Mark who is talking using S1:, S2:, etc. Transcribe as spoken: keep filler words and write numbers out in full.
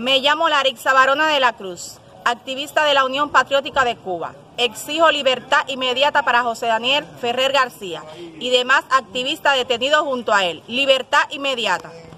S1: Me llamo Larixa Barona de la Cruz, activista de la Unión Patriótica de Cuba. Exijo libertad inmediata para José Daniel Ferrer García y demás activistas detenidos junto a él. Libertad inmediata.